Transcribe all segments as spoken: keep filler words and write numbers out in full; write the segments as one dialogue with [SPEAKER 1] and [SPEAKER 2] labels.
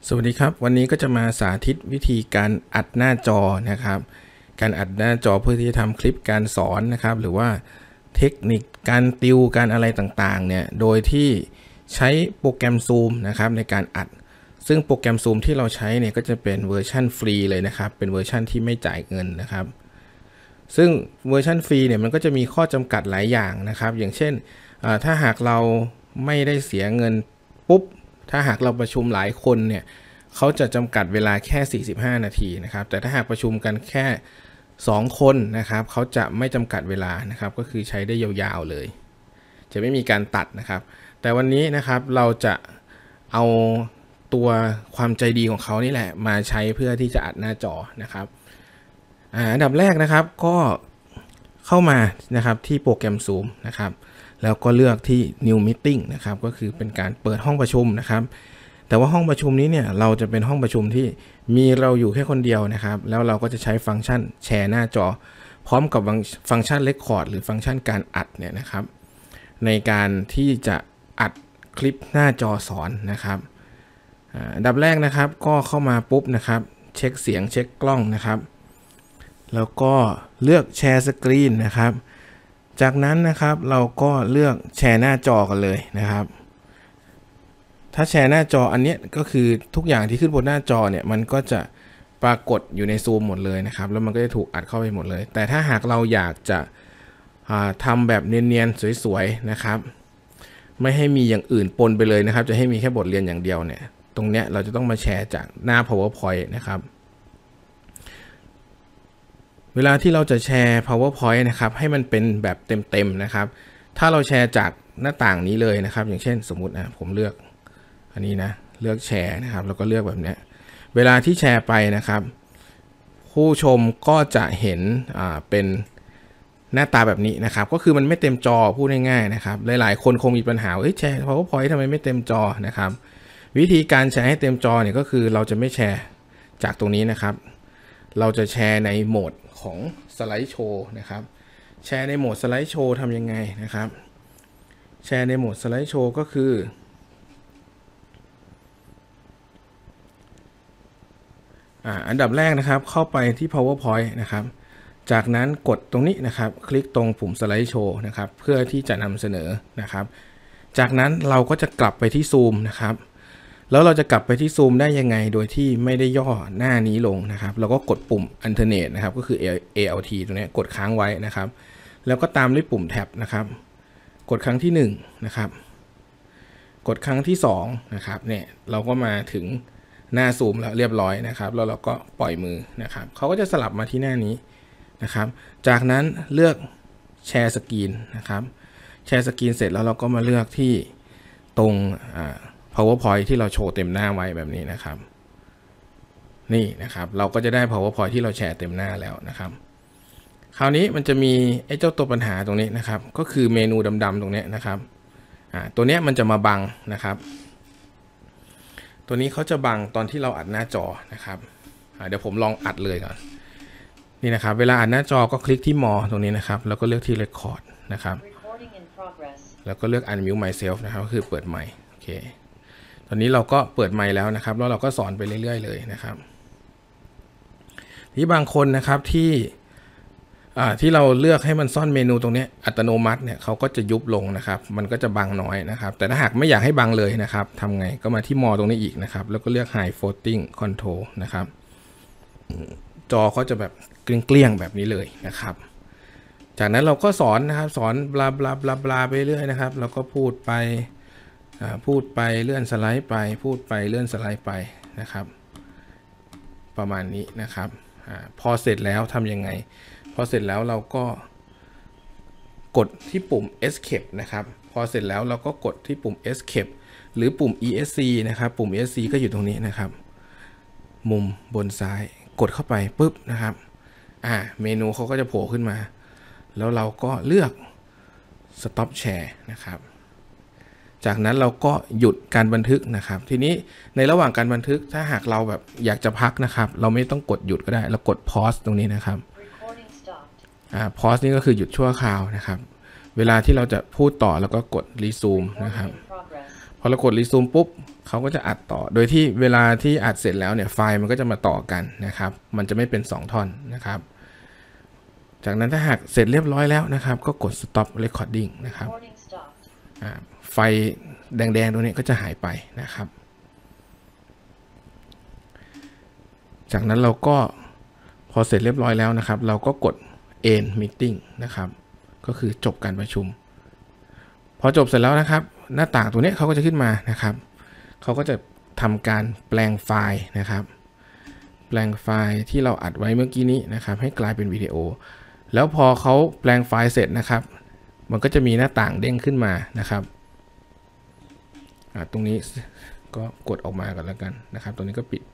[SPEAKER 1] สวัสดีครับวันนี้ก็จะมาสาธิตวิธีการอัดหน้าจอนะครับการอัดหน้าจอเพื่อที่จะทำคลิปการสอนนะครับหรือว่าเทคนิคการติวการอะไรต่างๆเนี่ยโดยที่ใช้โปรแกรม Zoom นะครับในการอัดซึ่งโปรแกรม Zoom ที่เราใช้เนี่ยก็จะเป็นเวอร์ชันฟรีเลยนะครับเป็นเวอร์ชันที่ไม่จ่ายเงินนะครับซึ่งเวอร์ชันฟรีเนี่ยมันก็จะมีข้อจำกัดหลายอย่างนะครับอย่างเช่นถ้าหากเราไม่ได้เสียเงินปุ๊บถ้าหากเราประชุมหลายคนเนี่ยเขาจะจำกัดเวลาแค่สี่สิบห้านาทีนะครับแต่ถ้าหากประชุมกันแค่สองคนนะครับเขาจะไม่จำกัดเวลานะครับก็คือใช้ได้ยาวๆเลยจะไม่มีการตัดนะครับแต่วันนี้นะครับเราจะเอาตัวความใจดีของเขานี่แหละมาใช้เพื่อที่จะอัดหน้าจอนะครับอันดับแรกนะครับก็เข้ามานะครับที่โปรแกรม Zoom นะครับแล้วก็เลือกที่ New Meeting นะครับก็คือเป็นการเปิดห้องประชุมนะครับแต่ว่าห้องประชุมนี้เนี่ยเราจะเป็นห้องประชุมที่มีเราอยู่แค่คนเดียวนะครับแล้วเราก็จะใช้ฟังก์ชันแชร์หน้าจอพร้อมกับฟังก์ชัน Record หรือฟังก์ชันการอัดเนี่ยนะครับในการที่จะอัดคลิปหน้าจอสอนนะครับอันดับแรกนะครับก็เข้ามาปุ๊บนะครับเช็คเสียงเช็คกล้องนะครับแล้วก็เลือกแชร์สกรีนนะครับจากนั้นนะครับเราก็เลือกแชร์หน้าจอกันเลยนะครับถ้าแชร์หน้าจออันนี้ก็คือทุกอย่างที่ขึ้นบนหน้าจอเนี่ยมันก็จะปรากฏอยู่ใน Zoom หมดเลยนะครับแล้วมันก็จะถูกอัดเข้าไปหมดเลยแต่ถ้าหากเราอยากจะทำแบบเนียนๆสวยๆนะครับไม่ให้มีอย่างอื่นปนไปเลยนะครับจะให้มีแค่บทเรียนอย่างเดียวเนี่ยตรงเนี้ยเราจะต้องมาแชร์จากหน้า PowerPoint นะครับเวลาที่เราจะแชร์ PowerPoint นะครับให้มันเป็นแบบเต็มๆนะครับถ้าเราแชร์จากหน้าต่างนี้เลยนะครับอย่างเช่นสมมุตินะผมเลือกอันนี้นะเลือกแชร์นะครับแล้วก็เลือกแบบนี้เวลาที่แชร์ไปนะครับผู้ชมก็จะเห็นอ่าเป็นหน้าตาแบบนี้นะครับก็คือมันไม่เต็มจอพูดง่ายๆนะครับหลายๆคนคงมีปัญหาเอ้ยแชร์ PowerPoint ทำไมไม่เต็มจอนะครับวิธีการแชร์ให้เต็มจอเนี่ยก็คือเราจะไม่แชร์จากตรงนี้นะครับเราจะแชร์ในโหมดของสไลด์โชว์นะครับแชร์ในโหมดสไลด์โชว์ทำยังไงนะครับแชร์ในโหมดสไลด์โชว์ก็คืออ่าอันดับแรกนะครับเข้าไปที่ PowerPoint นะครับจากนั้นกดตรงนี้นะครับคลิกตรงปุ่มสไลด์โชว์นะครับเพื่อที่จะนำเสนอนะครับจากนั้นเราก็จะกลับไปที่ Zoom นะครับแล้วเราจะกลับไปที่ Zoom ได้ยังไงโดยที่ไม่ได้ย่อหน้านี้ลงนะครับเราก็กดปุ่ม Alternate นะครับก็คือ เอ แอล ที ตรงนี้กดค้างไว้นะครับแล้วก็ตามด้วยปุ่มแท็บนะครับกดครั้งที่หนึ่งนะครับกดครั้งที่สองนะครับเนี่ยเราก็มาถึงหน้า Zoom แล้วเรียบร้อยนะครับแล้วเราก็ปล่อยมือนะครับเขาก็จะสลับมาที่หน้านี้นะครับจากนั้นเลือกแชร์สกรีนนะครับแชร์สกรีนเสร็จแล้วเราก็มาเลือกที่ตรงอ่าPowerPoint ที่เราโชว์เต็มหน้าไว้แบบนี้นะครับนี่นะครับเราก็จะได้ PowerPoint ที่เราแชร์เต็มหน้าแล้วนะครับคราวนี้มันจะมีไอ้เจ้าตัวปัญหาตรงนี้นะครับก็คือเมนูดำๆตรงนี้นะครับอ่าตัวเนี้ยมันจะมาบังนะครับตัวนี้เขาจะบังตอนที่เราอัดหน้าจอนะครับอ่าเดี๋ยวผมลองอัดเลยก่อนนี่นะครับเวลาอัดหน้าจอก็คลิกที่มอตรงนี้นะครับแล้วก็เลือกที่ Record นะครับแล้วก็เลือก Unmute Myself นะครับก็คือเปิดไมค์โอเคตอนนี้เราก็เปิดไมค์แล้วนะครับแล้วเราก็สอนไปเรื่อยๆเลยนะครับที่บางคนนะครับที่ที่เราเลือกให้มันซ่อนเมนูตรงนี้อัตโนมัติเนี่ยเขาก็จะยุบลงนะครับมันก็จะบังน้อยนะครับแต่ถ้าหากไม่อยากให้บังเลยนะครับทำไงก็มาที่มอตรงนี้อีกนะครับแล้วก็เลือก High Floating Control นะครับจอเขาจะแบบเกลี้ยงๆแบบนี้เลยนะครับจากนั้นเราก็สอนนะครับสอนบลาบลาบลาบลาไปเรื่อยนะครับแล้วก็พูดไปพูดไปเลื่อนสไลด์ไปพูดไปเลื่อนสไลด์ไปนะครับประมาณนี้นะครับอพอเสร็จแล้วทำยังไงพอเสร็จแล้วเราก็กดที่ปุ่ม Escape นะครับพอเสร็จแล้วเราก็กดที่ปุ่ม Escape หรือปุ่ม อี เอส ซี นะครับปุ่ม อี เอส ซี ก็อยู่ตรงนี้นะครับมุมบนซ้ายกดเข้าไปปุ๊บนะครับอ่าเมนูเขาก็จะโผล่ขึ้นมาแล้วเราก็เลือก Stop Share นะครับจากนั้นเราก็หยุดการบันทึกนะครับทีนี้ในระหว่างการบันทึกถ้าหากเราแบบอยากจะพักนะครับเราไม่ต้องกดหยุดก็ได้เรากด pause ตรงนี้นะครับอ่า pause นี่ก็คือหยุดชั่วคราวนะครับเวลาที่เราจะพูดต่อแล้วก็กด resume นะครับพอเรากดรีซูมปุ๊บเขาก็จะอัดต่อโดยที่เวลาที่อัดเสร็จแล้วเนี่ยไฟล์มันก็จะมาต่อกันนะครับมันจะไม่เป็นสองท่อนนะครับจากนั้นถ้าหากเสร็จเรียบร้อยแล้วนะครับก็กด stop recording นะครับไฟแดงๆตรงนี้ก็จะหายไปนะครับจากนั้นเราก็พอเสร็จเรียบร้อยแล้วนะครับเราก็กด end meeting นะครับก็คือจบการประชุมพอจบเสร็จแล้วนะครับหน้าต่างตัวนี้เขาก็จะขึ้นมานะครับเขาก็จะทำการแปลงไฟล์นะครับแปลงไฟล์ที่เราอัดไว้เมื่อกี้นี้นะครับให้กลายเป็นวิดีโอแล้วพอเขาแปลงไฟล์เสร็จนะครับมันก็จะมีหน้าต่างเด้งขึ้นมานะครับตรงนี้ก็กดออกมากันแล้วกันนะครับตรงนี้ก็ปิดไป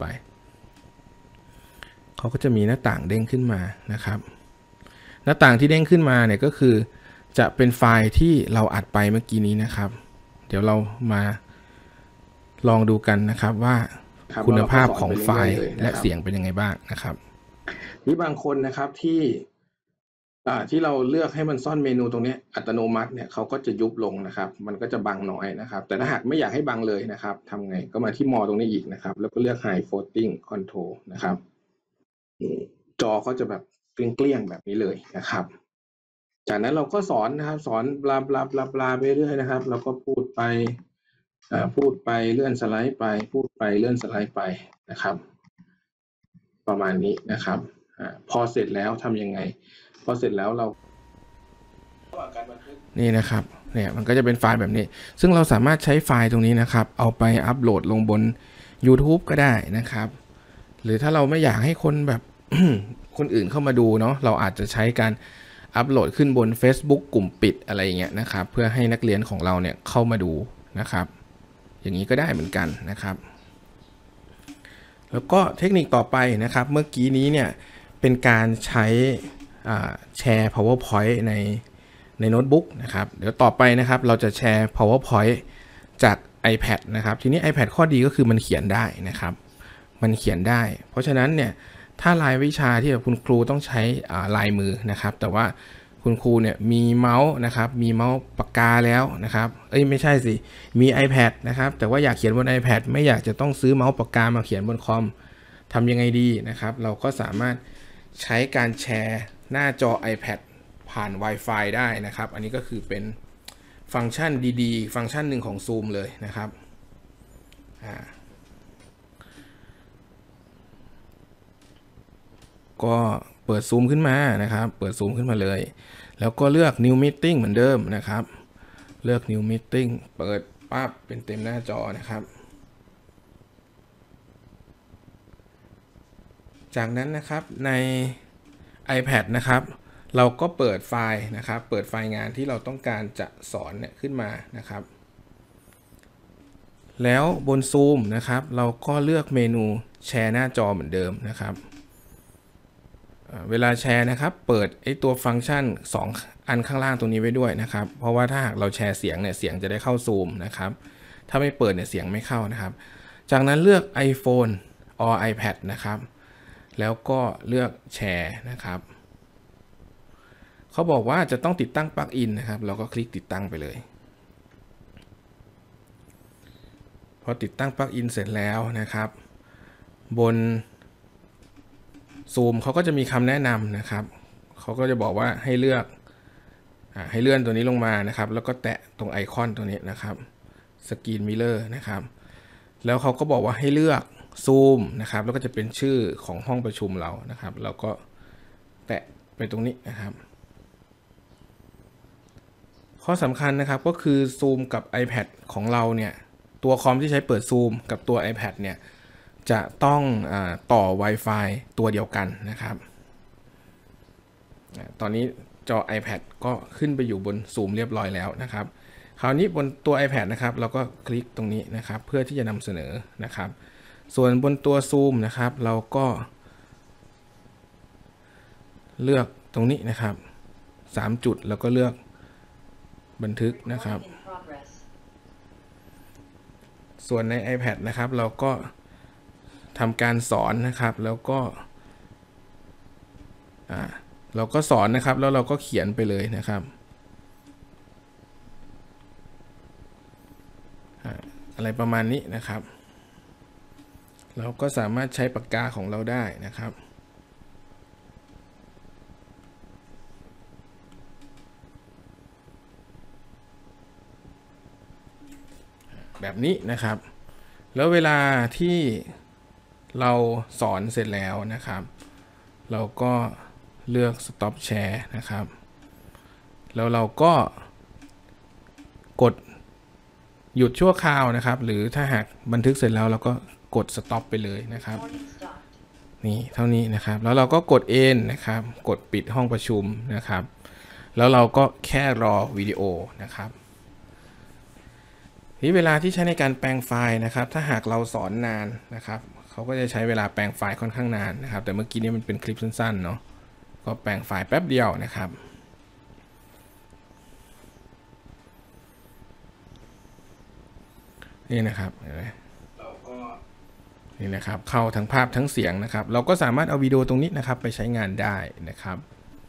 [SPEAKER 1] เขาก็จะมีหน้าต่างเด้งขึ้นมานะครับหน้าต่างที่เด้งขึ้นมาเนี่ยก็คือจะเป็นไฟล์ที่เราอัดไปเมื่อกี้นี้นะครับเดี๋ยวเรามาลองดูกันนะครับว่าคุณภาพของไฟล์และเสียงเป็นยังไงบ้างนะครับนี่บางคนนะครับที่ที่เราเลือกให้มันซ่อนเมนูตรงนี้อัตโนมัติเนี่ยเขาก็จะยุบลงนะครับมันก็จะบังน้อยนะครับแต่ถ้าหากไม่อยากให้บังเลยนะครับทำไงก็มาที่มอตรงนี้อีกนะครับแล้วก็เลือก High Floating Control นะครับจอก็จะแบบเกลี้ยงๆแบบนี้เลยนะครับจากนั้นเราก็สอนนะครับสอนบลาบลาบลาบลาไปเรื่อยนะครับเราก็พูดไปพูดไปเลื่อนสไลด์ไปพูดไปเลื่อนสไลด์ไปนะครับประมาณนี้นะครับอพอเสร็จแล้วทำยังไงพอเสร็จแล้วเรานี่นะครับเนี่ยมันก็จะเป็นไฟล์แบบนี้ซึ่งเราสามารถใช้ไฟล์ตรงนี้นะครับเอาไปอัปโหลดลงบน YouTube ก็ได้นะครับหรือถ้าเราไม่อยากให้คนแบบ คนอื่นเข้ามาดูเนาะเราอาจจะใช้การอัปโหลดขึ้นบน Facebook กลุ่มปิดอะไรอย่างเงี้ยนะครับเพื่อให้นักเรียนของเราเนี่ยเข้ามาดูนะครับอย่างนี้ก็ได้เหมือนกันนะครับแล้วก็เทคนิคต่อไปนะครับเมื่อกี้นี้เนี่ยเป็นการใช้แชร์ PowerPoint ในในโน้ตบุ๊กนะครับเดี๋ยวต่อไปนะครับเราจะแชร์ PowerPoint จาก iPad นะครับทีนี้ iPad ข้อดีก็คือมันเขียนได้นะครับมันเขียนได้เพราะฉะนั้นเนี่ยถ้ารายวิชาที่คุณครูต้องใช้ลายมือนะครับแต่ว่าคุณครูเนี่ยมีเมาส์นะครับมีเมาส์ปากกาแล้วนะครับเอ้ยไม่ใช่สิมี iPad นะครับแต่ว่าอยากเขียนบน iPad ไม่อยากจะต้องซื้อเมาส์ปากกามาเขียนบนคอมทำยังไงดีนะครับเราก็สามารถใช้การแชร์หน้าจอ iPad ผ่าน Wi-Fi ได้นะครับอันนี้ก็คือเป็นฟังก์ชันดีๆฟังก์ชันหนึ่งของ Zoom เลยนะครับก็เปิดซูมขึ้นมานะครับเปิดซูมขึ้นมาเลยแล้วก็เลือก New Meeting เหมือนเดิมนะครับเลือก New Meeting เปิดปั๊บเป็นเต็มหน้าจอนะครับจากนั้นนะครับใน iPad นะครับเราก็เปิดไฟล์นะครับเปิดไฟล์งานที่เราต้องการจะสอนเนี่ยขึ้นมานะครับแล้วบน Zoom นะครับเราก็เลือกเมนูแชร์หน้าจอเหมือนเดิมนะครับเวลาแชร์นะครับเปิดไอตัวฟังก์ชันสองอันข้างล่างตรงนี้ไว้ด้วยนะครับเพราะว่าถ้าหากเราแชร์เสียงเนี่ยเสียงจะได้เข้า Zoom นะครับถ้าไม่เปิดเนี่ยเสียงไม่เข้านะครับจากนั้นเลือก iPhone or iPad นะครับแล้วก็เลือกแชร์นะครับเขาบอกว่าจะต้องติดตั้งปลั๊กอินนะครับเราก็คลิกติดตั้งไปเลยพอติดตั้งปลั๊กอินเสร็จแล้วนะครับบนZoom เขาก็จะมีคำแนะนำนะครับเขาก็จะบอกว่าให้เลือกให้เลื่อนตัวนี้ลงมานะครับแล้วก็แตะตรงไอคอนตัวนี้นะครับสกรีนมิเรอร์นะครับแล้วเขาก็บอกว่าให้เลือก Zoom นะครับแล้วก็จะเป็นชื่อของห้องประชุมเรานะครับแล้วก็แตะไปตรงนี้นะครับข้อสำคัญนะครับก็คือ Zoom กับ iPad ของเราเนี่ยตัวคอมที่ใช้เปิด Zoom กับตัว iPad เนี่ยจะต้องอ่าต่อ Wi-Fi ตัวเดียวกันนะครับตอนนี้จอ iPad ก็ขึ้นไปอยู่บน Zoom เรียบร้อยแล้วนะครับคราวนี้บนตัว iPad นะครับเราก็คลิกตรงนี้นะครับเพื่อที่จะนำเสนอนะครับส่วนบนตัว Zoom นะครับเราก็เลือกตรงนี้นะครับสามจุดแล้วก็เลือกบันทึกนะครับส่วนใน iPad นะครับเราก็ทำการสอนนะครับแล้วก็อ่าเราก็สอนนะครับแล้วเราก็เขียนไปเลยนะครับอะไรประมาณนี้นะครับเราก็สามารถใช้ปากกาของเราได้นะครับแบบนี้นะครับแล้วเวลาที่เราสอนเสร็จแล้วนะครับเราก็เลือก stop share นะครับแล้วเราก็กดหยุดชั่วคราวนะครับหรือถ้าหากบันทึกเสร็จแล้วเราก็กด stop ไปเลยนะครับนี่เท่านี้นะครับแล้วเราก็กด end นะครับกดปิดห้องประชุมนะครับแล้วเราก็แค่รอวิดีโอนะครับที่เวลาที่ใช้ในการแปลงไฟล์นะครับถ้าหากเราสอนนานนะครับเขาก็จะใช้เวลาแปลงไฟล์ค่อนข้างนานนะครับแต่เมื่อกี้นี้มันเป็นคลิปสั้นๆเนาะก็แปลงไฟล์แป๊บเดียวนะครับนี่นะครับเราก็นี่นะครับเข้าทั้งภาพทั้งเสียงนะครับเราก็สามารถเอาวิดีโอตรงนี้นะครับไปใช้งานได้นะครับ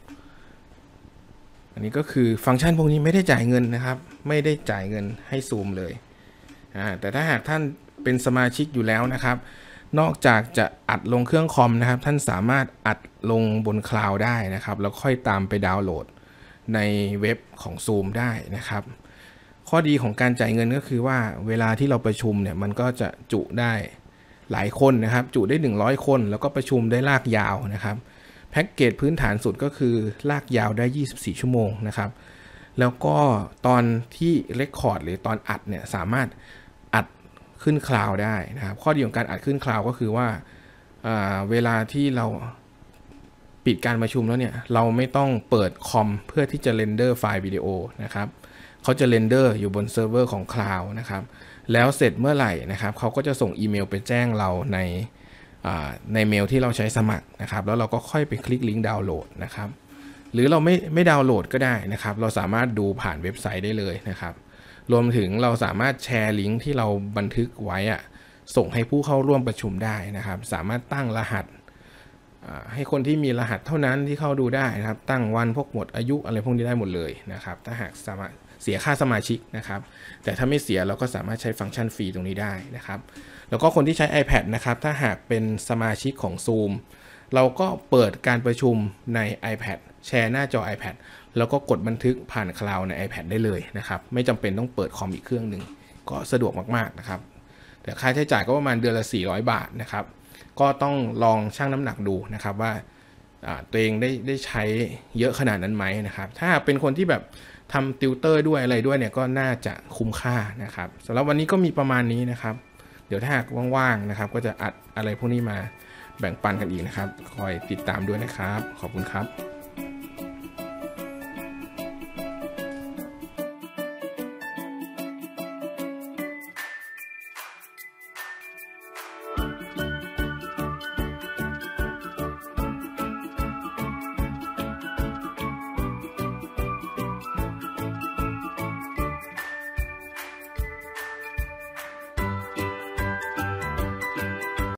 [SPEAKER 1] อันนี้ก็คือฟังก์ชันพวกนี้ไม่ได้จ่ายเงินนะครับไม่ได้จ่ายเงินให้ซูมเลยอ่าแต่ถ้าหากท่านเป็นสมาชิกอยู่แล้วนะครับนอกจากจะอัดลงเครื่องคอมนะครับท่านสามารถอัดลงบนคลาวด์ได้นะครับแล้วค่อยตามไปดาวน์โหลดในเว็บของ Zoom ได้นะครับข้อดีของการจ่ายเงินก็คือว่าเวลาที่เราประชุมเนี่ยมันก็จะจุได้หลายคนนะครับจุได้หนึ่งร้อยคนแล้วก็ประชุมได้ลากยาวนะครับแพ็กเกจพื้นฐานสุดก็คือลากยาวได้ยี่สิบสี่ชั่วโมงนะครับแล้วก็ตอนที่เรคคอร์ดหรือตอนอัดเนี่ยสามารถอัดขึ้นคลาวด์ได้นะครับข้อดีของการอัดขึ้นคลาวด์ก็คือว่าเวลาที่เราปิดการประชุมแล้วเนี่ยเราไม่ต้องเปิดคอมเพื่อที่จะเรนเดอร์ไฟล์วิดีโอนะครับเขาจะเรนเดอร์อยู่บนเซิร์ฟเวอร์ของคลาวด์นะครับแล้วเสร็จเมื่อไหร่นะครับเขาก็จะส่งอีเมลไปแจ้งเราในในเมลที่เราใช้สมัครนะครับแล้วเราก็ค่อยไปคลิกลิงก์ดาวน์โหลดนะครับหรือเราไม่ไม่ดาวน์โหลดก็ได้นะครับเราสามารถดูผ่านเว็บไซต์ได้เลยนะครับรวมถึงเราสามารถแชร์ลิงก์ที่เราบันทึกไว้อะส่งให้ผู้เข้าร่วมประชุมได้นะครับสามารถตั้งรหัสให้คนที่มีรหัสเท่านั้นที่เข้าดูได้นะครับตั้งวันพวกหมดอายุอะไรพวกนี้ได้หมดเลยนะครับถ้าหากสามารถเสียค่าสมาชิกนะครับแต่ถ้าไม่เสียเราก็สามารถใช้ฟังก์ชันฟรีตรงนี้ได้นะครับแล้วก็คนที่ใช้ iPad นะครับถ้าหากเป็นสมาชิกของ Zoom เราก็เปิดการประชุมใน iPad แชร์หน้าจอ iPad แล้วก็กดบันทึกผ่านคลาวด์ใน iPad ได้เลยนะครับไม่จำเป็นต้องเปิดคอมอีกเครื่องหนึ่งก็สะดวกมากๆนะครับแต่ค่าใช้จ่ายก็ประมาณเดือนละสี่ร้อยบาทนะครับก็ต้องลองชั่งน้ำหนักดูนะครับว่าตัวเองได้ได้ใช้เยอะขนาดนั้นไหมนะครับถ้าเป็นคนที่แบบทำติวเตอร์ด้วยอะไรด้วยเนี่ยก็น่าจะคุ้มค่านะครับสำหรับวันนี้ก็มีประมาณนี้นะครับเดี๋ยวถ้าหากว่างๆนะครับก็จะอัดอะไรพวกนี้มาแบ่งปันกันอีกนะครับคอยติดตามด้วยนะครับขอบคุณครับ